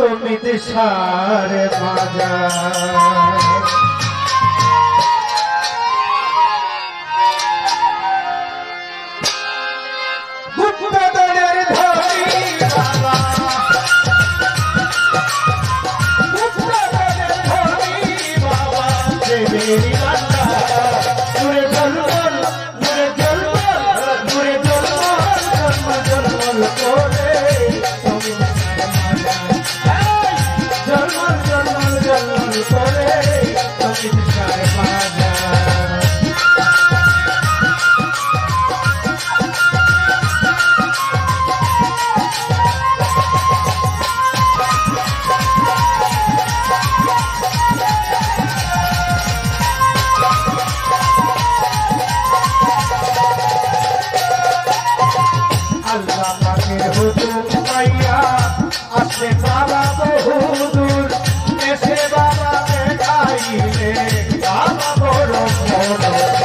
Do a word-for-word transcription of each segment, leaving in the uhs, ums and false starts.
তুমি দিশারে বাজার গুপ্তদলের ধরি বাবা গুপ্তদলের ধরি বাবা দেবেরি রান্না দূরে জলমল দূরে জলমল দূরে জলমল জলমল জলমল করে তুমি জলমল জলমল জলমল করে তুমি দিশারে বাজার আল্লাহ পাকের হুকুম পাইয়া আসে বাবা বহুদূর এসে বাবা দেখাইলে বাবা বড় বড়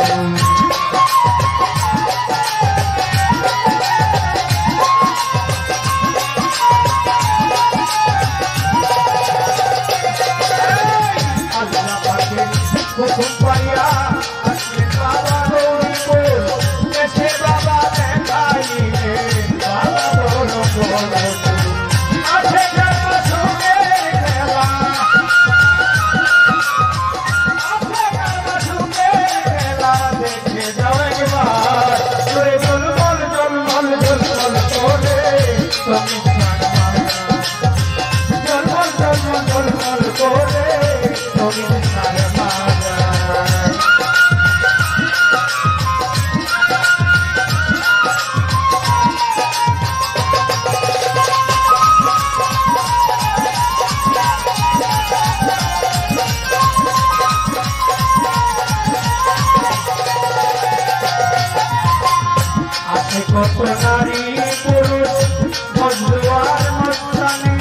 আল্লাহ পাকের হুকুম পাইয়া আসে বাবা গৌরীপুর এসে বাবা দেখাইলে কত নারী পুরুষ মজলুয়ার মস্তানি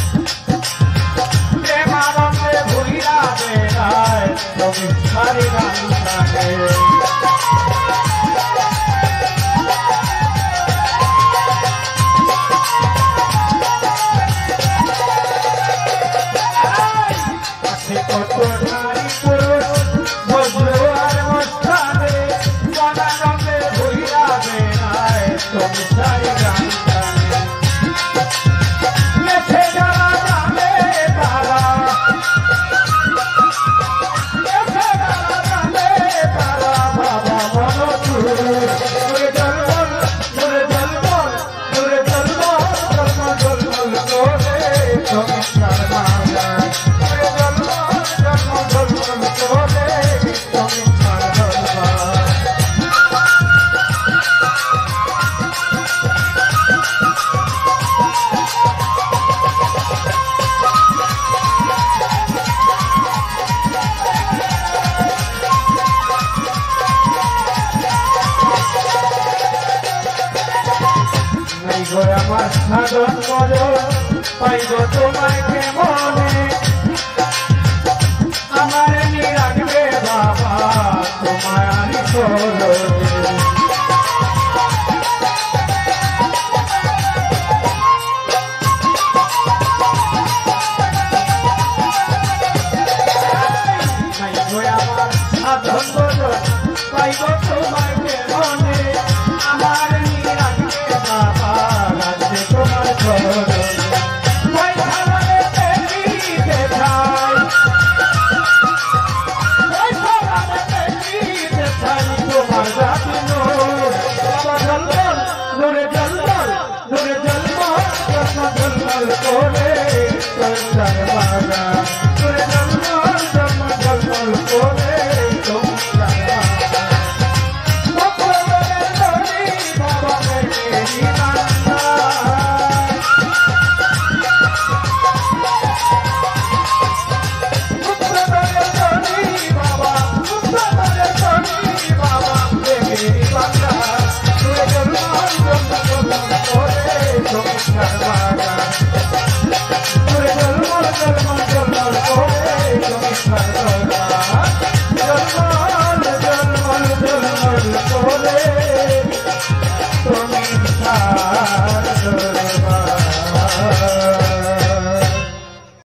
প্রেমানন্দে ভুইয়া বেড়ায় তুমি সারি গান গানে আছে কত নারী পুরুষ মজলুয়ার মস্তানি প্রেমানন্দে ভুইয়া বেড়ায় তুমি সারি গান গানে গেছে যারা জানে তারা গেছে যারা জানে তারা বাবা মনো দূরে জলমল দূরে জলমল দূরে জলমল জলমল জলমল করে তুমি সার বাজার দূরে জলমল জলমল জলমল করে তুমি সার বাজার আমার সাধন বদল পাইব তোমায় কেমনে আমার নিরাগবে বাবা তোমায় আমি চলো আমার সাধন বদল পাইব তোমায় কেমনে আমার নিরাগবে বাবা তোমার নূরে জলমল নূরে জলমল জলমল করে নূরে জলমল জলমল জলমল করে